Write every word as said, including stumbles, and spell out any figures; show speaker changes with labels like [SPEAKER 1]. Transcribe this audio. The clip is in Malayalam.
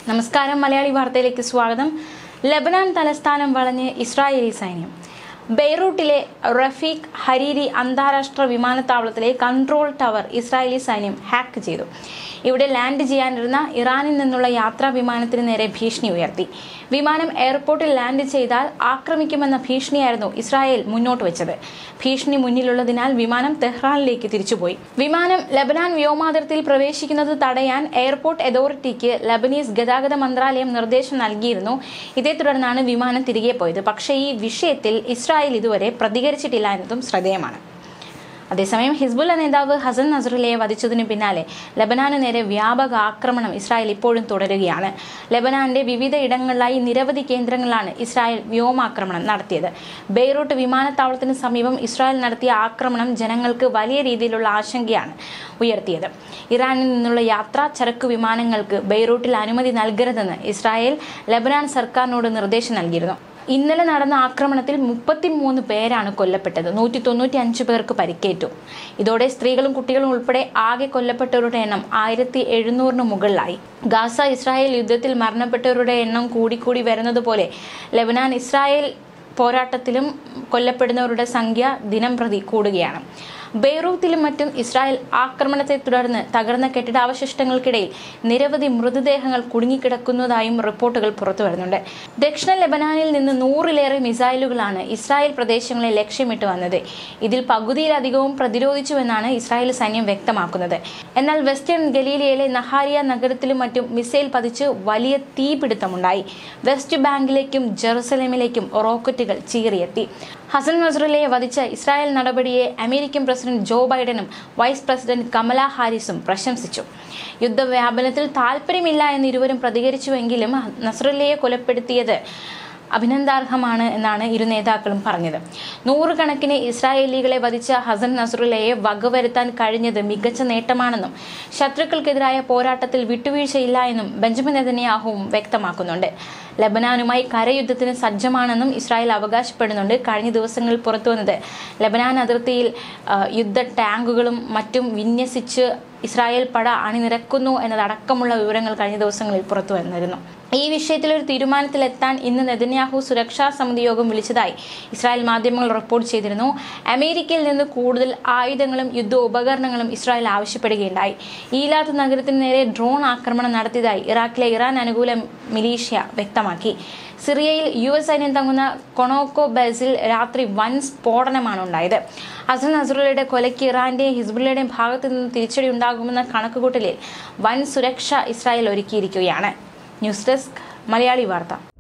[SPEAKER 1] നമസ്കാരം. മലയാളി വാർത്തയിലേക്ക് സ്വാഗതം. ലെബനാൻ തലസ്ഥാനം വളഞ്ഞ് ഇസ്രായേലി സൈന്യം. ബെയ്റൂട്ടിലെ റഫീഖ് ഹരീരി അന്താരാഷ്ട്ര വിമാനത്താവളത്തിലെ കൺട്രോൾ ടവർ ഇസ്രായേലി സൈന്യം ഹാക്ക് ചെയ്തു. ഇവിടെ ലാൻഡ് ചെയ്യാനിരുന്ന ഇറാനിൽ നിന്നുള്ള യാത്രാ വിമാനത്തിന് നേരെ ഭീഷണി ഉയർത്തി. വിമാനം എയർപോർട്ടിൽ ലാൻഡ് ചെയ്താൽ ആക്രമിക്കുമെന്ന ഭീഷണിയായിരുന്നു ഇസ്രായേൽ മുന്നോട്ട് വെച്ചത്. ഭീഷണി മുന്നിലുള്ളതിനാൽ വിമാനം തെഹ്റാനിലേക്ക് തിരിച്ചുപോയി. വിമാനം ലെബനാൻ വ്യോമാതിർത്തിയിൽ പ്രവേശിക്കുന്നത് തടയാൻ എയർപോർട്ട് അതോറിറ്റിക്ക് ലബനീസ് ഗതാഗത മന്ത്രാലയം നിർദ്ദേശം നൽകിയിരുന്നു. ഇതേ തുടർന്നാണ് വിമാനം തിരികെ പോയത്. പക്ഷേ ഈ വിഷയത്തിൽ ഇസ്രായേൽ ഇതുവരെ പ്രതികരിച്ചിട്ടില്ല എന്നതും ശ്രദ്ധേയമാണ്. അതേസമയം ഹിസ്ബുള്ള നേതാവ് ഹസൻ നസ്രല്ലയെ വധിച്ചതിനു പിന്നാലെ ലബനാനു നേരെ വ്യാപക ആക്രമണം ഇസ്രായേൽ ഇപ്പോഴും തുടരുകയാണ്. ലബനാന്റെ വിവിധ ഇടങ്ങളിലായി നിരവധി കേന്ദ്രങ്ങളിലാണ് ഇസ്രായേൽ വ്യോമാക്രമണം നടത്തിയത്. ബെയ്റൂട്ട് വിമാനത്താവളത്തിന് സമീപം ഇസ്രായേൽ നടത്തിയ ആക്രമണം ജനങ്ങൾക്ക് വലിയ രീതിയിലുള്ള ആശങ്കയാണ് ഉയർത്തിയത്. ഇറാനിൽ നിന്നുള്ള യാത്രാ ചരക്കു വിമാനങ്ങൾക്ക് ബെയ്റൂട്ടിൽ അനുമതി നൽകരുതെന്ന് ഇസ്രായേൽ ലബനാൻ സർക്കാരിനോട് നിർദ്ദേശം നൽകിയിരുന്നു. ഇന്നലെ നടന്ന ആക്രമണത്തിൽ മുപ്പത്തിമൂന്ന് പേരാണ് കൊല്ലപ്പെട്ടത്. നൂറ്റി തൊണ്ണൂറ്റി അഞ്ച് പേർക്ക് പരിക്കേറ്റു. ഇതോടെ സ്ത്രീകളും കുട്ടികളും ഉൾപ്പെടെ ആകെ കൊല്ലപ്പെട്ടവരുടെ എണ്ണം ആയിരത്തി എഴുന്നൂറിന് മുകളിലായി. ഗാസ ഇസ്രായേൽ യുദ്ധത്തിൽ മരണപ്പെട്ടവരുടെ എണ്ണം കൂടിക്കൂടി വരുന്നത് പോലെ ലെബനാൻ ഇസ്രായേൽ പോരാട്ടത്തിലും കൊല്ലപ്പെടുന്നവരുടെ സംഖ്യ ദിനം പ്രതി കൂടുകയാണ്. ബെയ്റൂത്തിലും മറ്റും ഇസ്രായേൽ ആക്രമണത്തെ തുടർന്ന് തകർന്ന കെട്ടിടാവശിഷ്ടങ്ങൾക്കിടയിൽ നിരവധി മൃതദേഹങ്ങൾ കുടുങ്ങിക്കിടക്കുന്നതായും റിപ്പോർട്ടുകൾ പുറത്തുവരുന്നുണ്ട്. ദക്ഷിണ ലെബനാനിൽ നിന്ന് നൂറിലേറെ മിസൈലുകളാണ് ഇസ്രായേൽ പ്രദേശങ്ങളെ ലക്ഷ്യമിട്ട് വന്നത്. ഇതിൽ പകുതിയിലധികവും പ്രതിരോധിച്ചുവെന്നാണ് ഇസ്രായേൽ സൈന്യം വ്യക്തമാക്കുന്നത്. എന്നാൽ വെസ്റ്റേൺ ഗലീലയിലെ നഹാരിയ നഗരത്തിലും മറ്റും മിസൈൽ പതിച്ച് വലിയ തീപിടുത്തമുണ്ടായി. വെസ്റ്റ് ബാങ്കിലേക്കും ജെറുസലേമിലേക്കും റോക്കറ്റുകൾ ചീറിയെത്തി. ഹസൻ നസ്രല്ലയെ വധിച്ച ഇസ്രായേൽ നടപടിയെ അമേരിക്കൻ പ്രസിഡന്റ് ജോ ബൈഡനും വൈസ് പ്രസിഡന്റ് കമല ഹാരിസും പ്രശംസിച്ചു. യുദ്ധവ്യാപനത്തിൽ താൽപര്യമില്ല എന്ന് ഇരുവരും പ്രതികരിച്ചുവെങ്കിലും നസ്രല്ലയെ കൊലപ്പെടുത്തിയത് അഭിനന്ദനാർഹമാണ് എന്നാണ് ഇരു നേതാക്കളും പറഞ്ഞത്. നൂറുകണക്കിന് ഇസ്രായേലികളെ വധിച്ച ഹസൻ നസ്രല്ലയെ വകവരുത്താൻ കഴിഞ്ഞത് മികച്ച നേട്ടമാണെന്നും ശത്രുക്കൾക്കെതിരായ പോരാട്ടത്തിൽ വിട്ടുവീഴ്ചയില്ല എന്നും ബെഞ്ചമിൻ നെതന്യാഹുവും വ്യക്തമാക്കുന്നുണ്ട്. ലബനാനുമായി കരയുദ്ധത്തിന് സജ്ജമാണെന്നും ഇസ്രായേൽ അവകാശപ്പെടുന്നുണ്ട്. കഴിഞ്ഞ ദിവസങ്ങളിൽ പുറത്തുവന്നത് ലബനാൻ അതിർത്തിയിൽ യുദ്ധ ടാങ്കുകളും മറ്റും വിന്യസിച്ച് ഇസ്രായേൽ പട അണിനിരക്കുന്നു എന്നതടക്കമുള്ള വിവരങ്ങൾ കഴിഞ്ഞ ദിവസങ്ങളിൽ പുറത്തു വന്നിരുന്നു. ഈ വിഷയത്തിൽ ഒരു തീരുമാനത്തിലെത്താൻ ഇന്ന് നെതന്യാഹു സുരക്ഷാ സമിതി യോഗം വിളിച്ചതായി ഇസ്രായേൽ മാധ്യമങ്ങൾ റിപ്പോർട്ട് ചെയ്തിരുന്നു. അമേരിക്കയിൽ നിന്ന് കൂടുതൽ ആയുധങ്ങളും യുദ്ധോപകരണങ്ങളും ഇസ്രായേൽ ആവശ്യപ്പെടുകയുണ്ടായി. ഈലാത്ത് നഗരത്തിന് നേരെ ഡ്രോൺ ആക്രമണം നടത്തിയതായി ഇറാഖിലെ ഇറാൻ അനുകൂല മിലീഷ്യ വ്യക്തമാക്കി. സിറിയയിൽ യു എസ് സൈന്യം തങ്ങുന്ന കൊണോക്കോ ബേസിൽ രാത്രി വൻ സ്ഫോടനമാണ് ഉണ്ടായത്. ഹസൻ നസ്രല്ലയുടെ കൊലയ്ക്ക് ഇറാന്റെയും ഹിസ്ബുള്ളയുടെയും ഭാഗത്തു നിന്ന് തിരിച്ചടി ഉണ്ടാകുമെന്ന കണക്കുകൂട്ടലിൽ വൻ സുരക്ഷ ഇസ്രായേൽ ഒരുക്കിയിരിക്കുകയാണ്. ന്യൂസ് ഡെസ്ക് മലയാളി വാർത്ത.